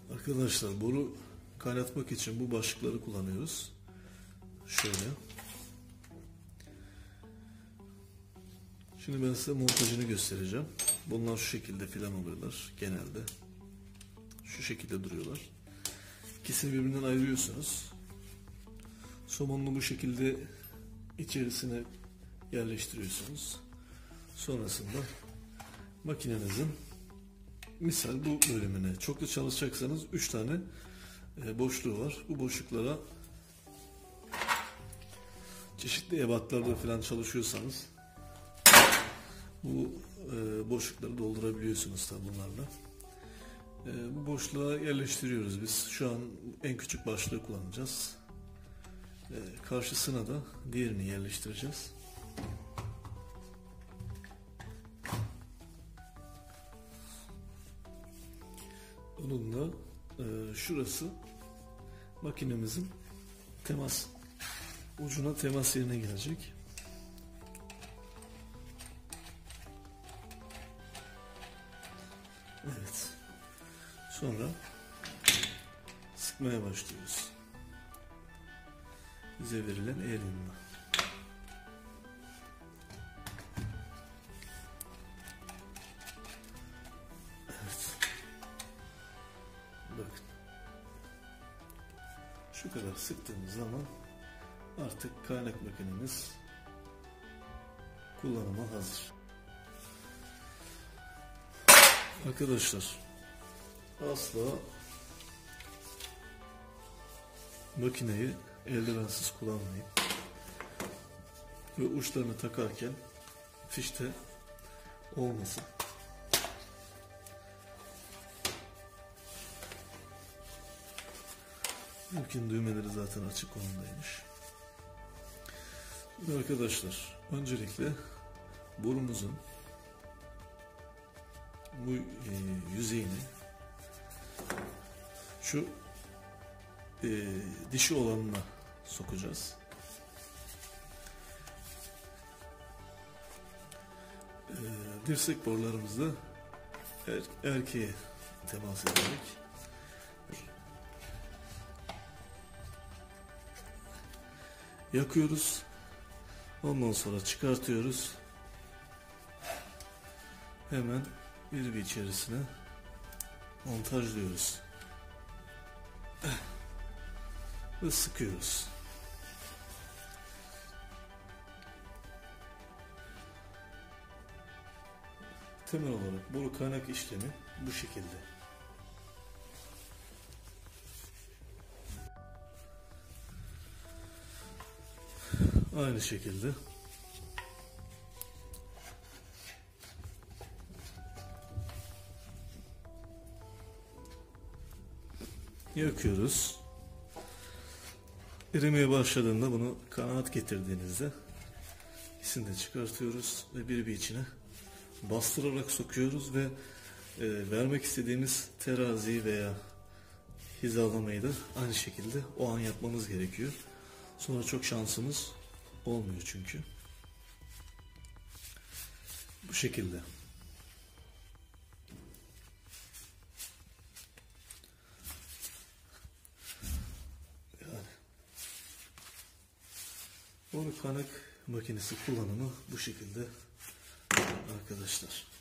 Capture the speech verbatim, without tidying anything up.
Arkadaşlar, boru kaynatmak için bu başlıkları kullanıyoruz. Şöyle. Şimdi ben size montajını göstereceğim. Bunlar şu şekilde filan oluyorlar genelde. Şu şekilde duruyorlar. İkisini birbirinden ayırıyorsunuz. Somonunu bu şekilde içerisine yerleştiriyorsunuz. Sonrasında makinenizin misal bu bölümüne çoklu çalışacaksanız üç tane boşluğu var. Bu boşluklara çeşitli ebatlarda falan çalışıyorsanız bu e, boşlukları doldurabiliyorsunuz tabi bunlarla. E, bu boşluğa yerleştiriyoruz biz. Şu an en küçük başlığı kullanacağız. E, karşısına da diğerini yerleştireceğiz. Onunla e, şurası makinemizin temas ucuna temas yerine gelecek. Evet. Sonra sıkmaya başlıyoruz. Bize verilen eğilimle. Evet. Bakın. Şu kadar sıktığımız zaman artık kaynak makinemiz kullanıma hazır. Arkadaşlar, asla makineyi eldivensiz kullanmayın ve uçlarını takarken fişte olmasın. Mümkün düğmeleri zaten açık konumdaymış. Arkadaşlar, öncelikle borumuzun bu e, yüzeyini şu e, dişi olanına sokacağız. E, dirsek borularımızda er, erkeğe temas ederek yakıyoruz. Ondan sonra çıkartıyoruz. Hemen bir bir içerisine montajlıyoruz. Ve sıkıyoruz. Temel olarak boru kaynak işlemi bu şekilde. Aynı şekilde yakıyoruz. Erimeye başladığında bunu kanaat getirdiğinizde ikisini de çıkartıyoruz ve bir bir içine bastırarak sokuyoruz ve e, vermek istediğimiz teraziyi veya hizalamayı da aynı şekilde o an yapmamız gerekiyor. Sonra çok şansımız olmuyor çünkü. Bu şekilde. Yani boru kaynak makinesi kullanımı bu şekilde arkadaşlar.